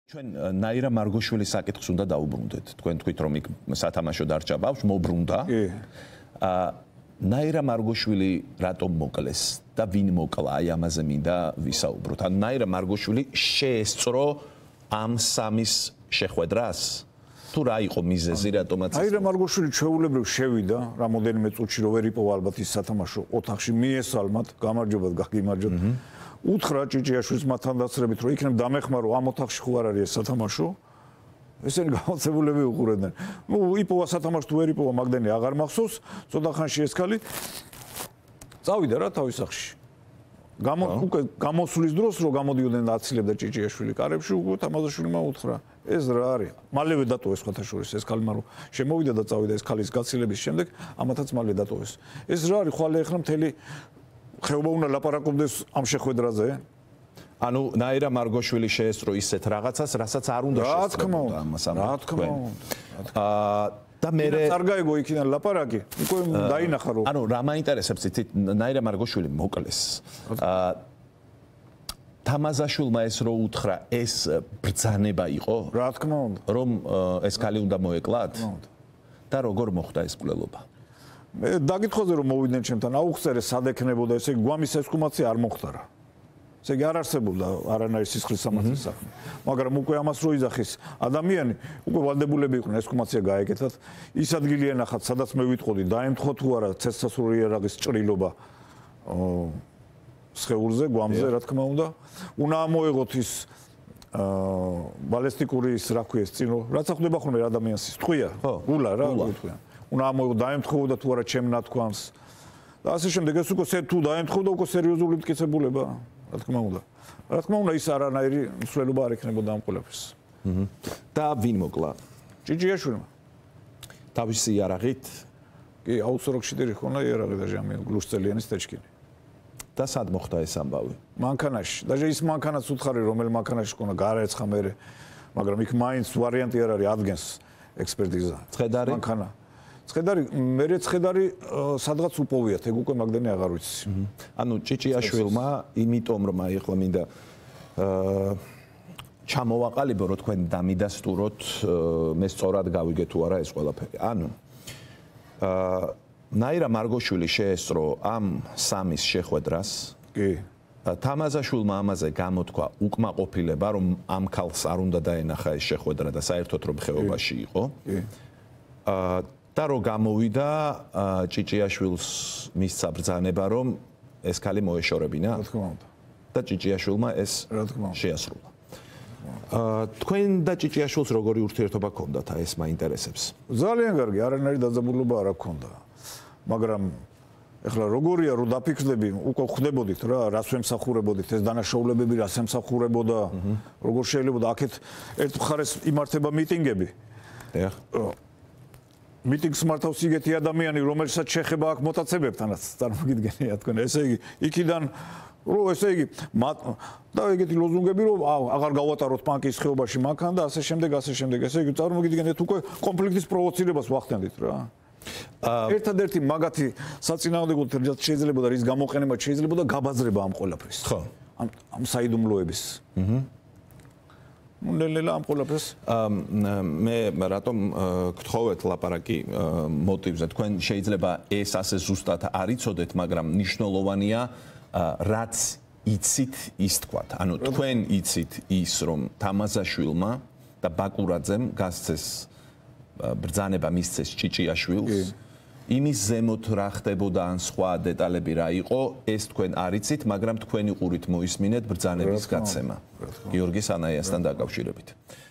ჩვენ ნაირა მარგოშვილის საკითხს უნდა დაუბრუნდეთ. თქვენ თქვით რომ იქ სათამაშო დარჩა ბავშვს, მობრუნდა. ნაირა მარგოშვილი რატომ მოკლეს და ვინ მოკლა? აი ამაზე მინდა ვისაუბროთ. ანუ ნაირა მარგოშვილი შეესწრო ამ სამის შეხვედრას? თუ რა იყო მიზეზი, რატომაც? ნაირა მარგოშვილი ჩვეულებრივ შევიდა, რამოდენიმე წუთში რო ვერ იპოვა ალბათ ის სათამაშო ოთახში, მიესალმათ, გამარჯობათ, გაგიმარჯოთ. უთხრა ჭიჭიაშვილის მათთან დაცრებით, რომ იქნებ დამეხმარო ამ ოთახში ხო არ არის ეს სათამაშო. ესენი გამოცებულები უყურებდნენ. ნუ იპოვა სათამაშო თუ ვერ იპოვა, მაგდენი აღარ მახსოვს, ცოტა ხანში ეს ქალი წავიდა რა თავის სახში. უკვე გამოსulis დროს რო გამოდიოდნენ და აცილებდა ჭიჭიაშვილი კარებში, უკვე თამაზაშვილმა უთხრა, ეს რა არის? მალევე დატოვეს ხათაშორის ეს ქალი, მაგრამ შემოვიდა და წავიდა ეს ქალის გაცილების შემდეგ, ამათაც მალე დატოვეს. ეს რა არის? ხვალე ახლა მთელი ხეობა უნდა ლაპარაკობდეს ამ შეხვედრაზე? ანუ ნაირა მარგოშვილი შეესწრო ისეთ რაღაცას, რასაც არ უნდა შეესწრებოდა ამას. რა თქმა უნდა. და მე არ გაიგო იქიდან ლაპარაკი, უკვე დაინახა რომ. ანუ რა მაინტერესებს იცით, ნაირა მარგოშვილი მოკლეს. თამაზაშვილმა ეს რო უთხრა, ეს ბრძანება იყო? რა თქმა უნდა. რომ ეს ქალი უნდა მოეკლათ? და როგორ მოხდა ეს კვლელობა? მე დაგითხოვე რომ მოვიდნენ ჩემთან, აუხსერე სად ექნებოდა, ესე იგი გვამის ესკუმაცია არ მოხდარა. ესე იგი არ არსებობდა არანაირი სისხლის სამართლის საქმე. მაგრამ უკვე ამას რო იძახის ადამიანი, უკვე ვალდებულები იყვნენ ესკუმაცია გაეკეთათ. ის ადგილი ენახათ, სადაც მე ვიტყოდი, დაემთხო თუ არა ცეცხლსასროლი იარაღის ჭრილობა სხეულზე, გვამზე, რა თქმა უნდა. უნდა ამოეღოთ ის ბალისტიკური ის რა ქვია ეს წინო, რაც ახდება ხოლმე ადამიანს ის ტყვია, გულა რა გუთყვია. უნდა ამოეღო დაემთხოვდა თუ არა ჩემ ნათქვამს. და ასე შემდეგ ეს უკვე თუ დაემთხოვდა უკვე სერიოზული მტკიცებულება. რა თქმა უნდა. რა თქმა უნდა ის არანაირი მსვლელობა არ ექნებოდა ამ ყველაფერს. და ვინ მოკლა? ჭიჭიაშვილმა. თავისი იარაღით? კი, აუცოროქშიდერი ხონა იარაღი და ჟამი გლუშწელიანის ტეჩკინი. და სად მოხდა ეს ამბავი? მანქანაში. და ის მანქანაც უთხარი რომელ მანქანაში ხონა გაარეცხა მე, მაგრამ იქ მაინც ვარიანტი არ არის ადგენს ექსპერტიზა. ცხედარი? მანქანა. ცხედარი, მე ცხედარი სადღაც უპოვიათ, ეგ უკვე მაგდენი აღარ ვიცი. ანუ ჭიჭიაშვილმა, იმიტომ რომ აი ახლა მინდა ჩამოვაყალიბო რომ თქვენ დამიდასტუროთ, მე სწორად გავიგე თუ არა ეს ყველაფერი. ანუ ნაირა მარგოშვილი შეესწრო ამ სამის შეხვედრას. კი. თამაზაშვილმა ამაზე გამოთქვა უკმაყოფილება, რომ ამ ქალს არ უნდა დაენახა ეს შეხვედრა და საერთოდ რომ ხეობაში იყო. კი. და რო გამოვიდა ჭიჭიაშვილს მისცა ბრძანება რომ ეს ქალი მოეშორებინა. რა თქმა უნდა. და ჭიჭიაშვილმა ეს შეასრულა. თქვენ და ჭიჭიაშვილს როგორი ურთიერთობა ჰქონდათ? ეს მაინტერესებს. ძალიან კარგი, არანაირი დაძაბულობა არ აქვს. მაგრამ ეხლა როგორია რომ დაფიქრდები, უკვე ხვდებოდით რა, რას ვემსახურებოდით, ეს დანაშაულებები რას ემსახურებოდა, როგორ შეიძლება აქეთ ერთ მხარეს იმართება მიტინგები. ეხ მიტინგს მართავს იგეთი ადამიანი, რომელსაც შეხება აქვს მოტაცებებთანაც, წარმოგიდგენია თქვენ. ესე იგი, იქიდან რომ ესე იგი, და ეგეთი ლოზუნგები რომ აღარ გავატაროთ პანკის ხეობაში მანქანა და ასე შემდეგ, ასე შემდეგ. ესე იგი, წარმოგიდგენიათ უკვე კონფლიქტის პროვოცირებას ვახდენდით რა. ერთადერთი მაგათი საწინააღმდეგო შეიძლება და რის გამოყენება შეიძლება და გაბაზრება ამ ყველაფრის. ხო. ამ საიდუმლოების. ნელ-ნელა ამ ყველაფერს მე რატომ გთხოვეთ ლაპარაკი მოტივზე? თქვენ შეიძლება ეს ასე ზუსტად არ იცოდეთ, მაგრამ მნიშვნელოვანია რაც იცით ის თქვათ. ანუ თქვენ იცით ის რომ თამაზაშვილმა და ბაკურაძემ გასცეს ბრძანება მისცეს ჭიჭიაშვილს. იმის ზემოთ რა ხდებოდა ან სხვა დეტალები რა იყო, ეს თქვენ არ იცით, მაგრამ თქვენი ყურით მოისმინეთ ბრძანების გაცემა. გიორგი სანაიასთან დაკავშირებით.